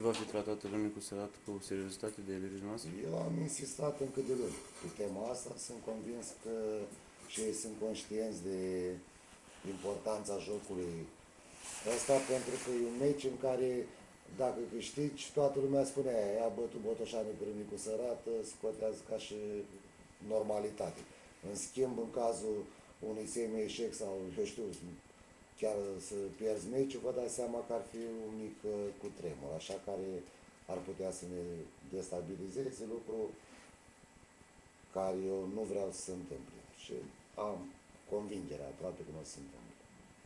va fi tratată Râmnicu Sărat cu seriozitate de elevii noastre? Eu am insistat încă de luni pe tema asta, sunt convins că și ei sunt conștienți de importanța jocului ăsta, pentru că e un meci în care, dacă câștigi, toată lumea spune aia, a bătut Botoșani cu Râmnicu Sărat, scotează ca și normalitate. În schimb, în cazul unui semi-eșec sau, eu știu, chiar să pierzi meciul, vă dați seama că ar fi un mic cutremur, așa care ar putea să ne destabilizeze, lucru care eu nu vreau să se întâmple. Și am convingerea aproape că nu o să se întâmple.